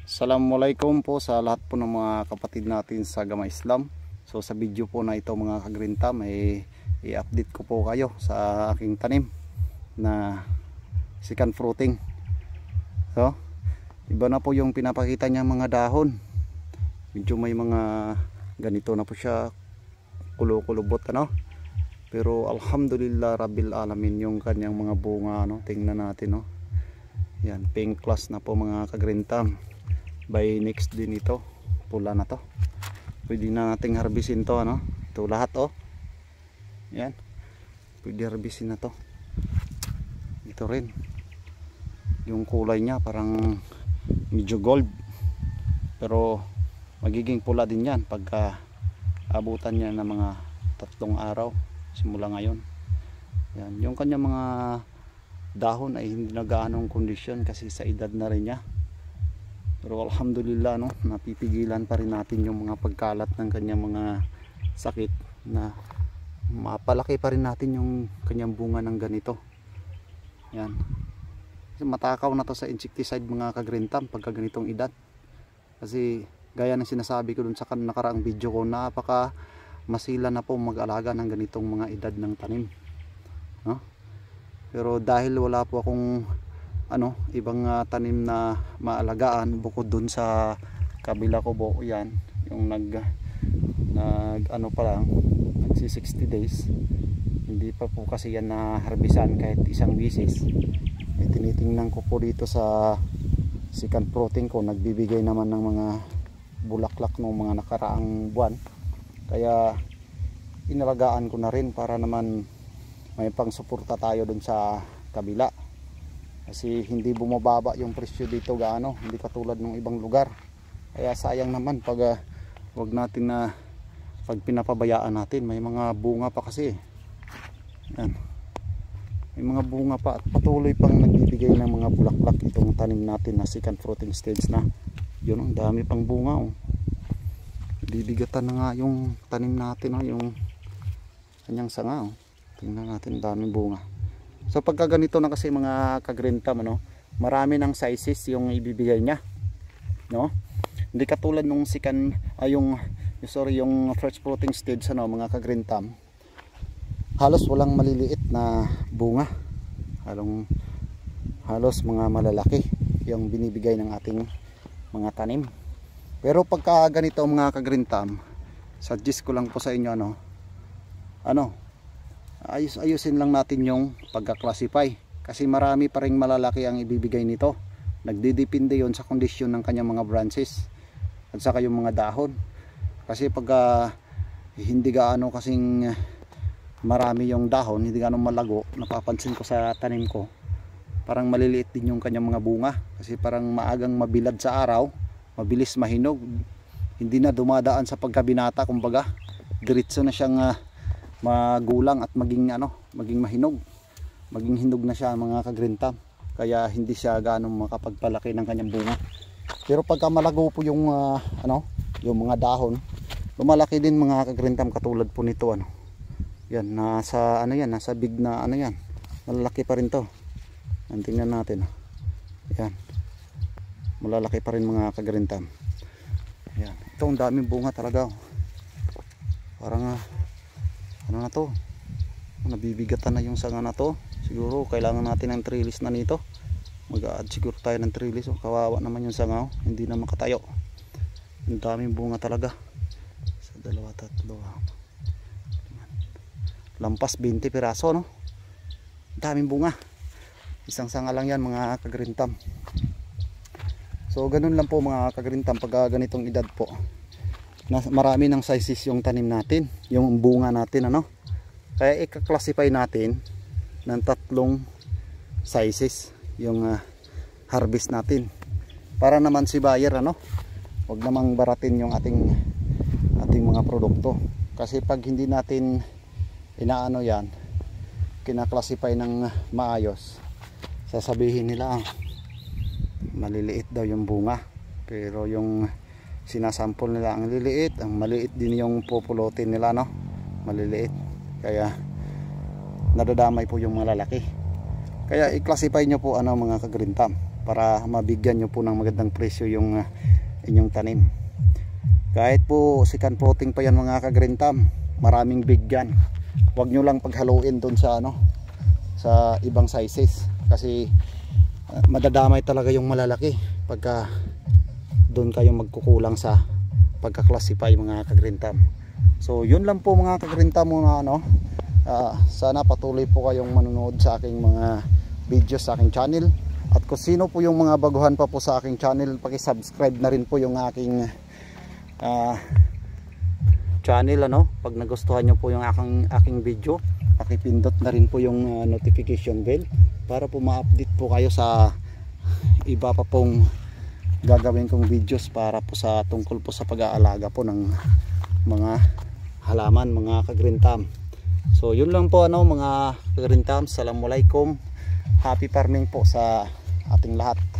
Assalamualaikum po sa lahat po ng mga kapatid natin sa Gama Islam. So sa video po na ito mga kagrinta, may i-update ko po kayo sa aking tanim na second fruiting. So iba na po yung pinapakita niya mga dahon. Medyo may mga ganito na po siya, kulo-kulubot ano. Pero alhamdulillah rabbil alamin yung kanyang mga bunga ano. Tingnan natin no. Yan, pink class na po mga kagrinta. By next din ito, pula na to. Pwede na nating harbisin to ano. Ito lahat oh. Yan. Pwede harbisin na to. Ito rin. Yung kulay niya parang medyo gold. Pero magiging pula din yan pagka abutan niya ng mga 3 araw simula ngayon. Yan, yung kanya mga dahon ay hindi na gaanong kondisyon kasi sa edad na rin niya. Pero alhamdulillah no, napipigilan pa rin natin yung mga pagkalat ng kanyang mga sakit na mapalaki pa rin natin yung kanyang bunga ng ganito. Yan. Kasi matakaw na to sa insecticide mga kagrintam pagka ganitong edad. Kasi gaya ng sinasabi ko dun sa nakaraang video ko, napaka masila na po mag-alaga ng ganitong mga edad ng tanim. No? Pero dahil wala po akong ibang tanim na maalagaan bukod dun sa kabila ko po, yan yung nag pa lang nagsi 60 days, hindi pa po kasi yan na harbisan kahit isang bisis. Tinitingnan ko po dito sa second fruiting ko, nagbibigay naman ng mga bulaklak ng mga nakaraang buwan, kaya inalagaan ko na rin para naman may pang suporta tayo dun sa kabila. Kasi hindi bumababa yung presyo dito gaano, hindi katulad ng ibang lugar. Kaya sayang naman pag wag natin na pag pinapabayaan natin. May mga bunga pa kasi. Yan. May mga bunga pa at patuloy pang nagbibigay ng mga bulaklak itong tanim natin na second fruiting stage na. Yun, ang dami pang bunga oh. Bibigatan na nga yung tanim natin oh, yung kanyang sanga oh. Tingnan natin, daming bunga. So pagka ganito na kasi mga kagrintam ano, marami ng sizes yung ibibigay niya, no? Hindi katulad nung yung first fruiting stage ano mga kagrintam. Halos walang maliliit na bunga. Halos mga malalaki yung binibigay ng ating mga tanim. Pero pagka ganito mga kagrintam, suggest ko lang po sa inyo ayusin lang natin yung pagka-classify kasi marami pa ring malalaki ang ibibigay nito. Nagdidepende yon sa kondisyon ng kanyang mga branches at saka yung mga dahon. Kasi pagka hindi gaano kasing marami yung dahon, hindi gaano malago, napapansin ko sa tanim ko, parang maliliit din yung kanyang mga bunga kasi parang maagang mabilad sa araw, mabilis mahinog, hindi na dumadaan sa pagkabinata, kumbaga diretso na siyang magulang at maging mahinog, maging hinog na siya mga kagrintam, kaya hindi siya ganong makapagpalaki ng kanyang bunga. Pero pagka malago po yung yung mga dahon, lumalaki din mga kagrintam katulad po nito yan, nasa nasa big na yan, malalaki pa rin to. Tingnan natin yan, malalaki pa rin mga kagrintam. Yan, ito ang daming bunga talaga parang na to, nabibigatan na yung sanga na to. Siguro kailangan natin ng trellis na nito, mag-a-add siguro tayo ng trellis kawawa naman yung sanga hindi na makatayo. Ang daming bunga talaga, sa 2, 3 lampas 20 piraso no, daming bunga, isang sanga lang yan mga kagrintam. So ganun lang po mga kagrintam pag ganitong edad po, marami ng sizes yung tanim natin, yung bunga natin kaya i-classify natin ng 3 sizes yung harvest natin para naman si buyer wag namang baratin yung ating mga produkto. Kasi pag hindi natin yan, kina-classify ng maayos, sasabihin nila maliliit daw yung bunga, pero yung sinasample nila ang liliit, ang maliit din yung pupulotin nila maliliit, kaya nadadamay po yung malalaki. Kaya i-classify nyo po mga kagrintam para mabigyan nyo po ng magandang presyo yung inyong tanim. Kahit po sikan floating pa yan mga ka-green thumb, maraming bigyan. Huwag nyo lang paghaluin doon sa sa ibang sizes, kasi madadamay talaga yung malalaki pagka doon kayo magkukulang sa pagka-classify mga ka-green thumb. So yun lang po mga ka-green thumb muna sana patuloy po kayong manonood sa aking mga videos sa aking channel. At kung sino po yung mga baguhan pa po sa aking channel, paki-subscribe na rin po yung aking channel pag nagustuhan nyo po yung aking video, pakipindot na rin po yung notification bell para po ma-update po kayo sa iba pa pong gagawin kong videos para po sa tungkol po sa pag-aalaga po ng mga halaman mga ka-green thumb. So yun lang po mga ka-green thumb. Assalamualaikum, happy farming po sa ating lahat.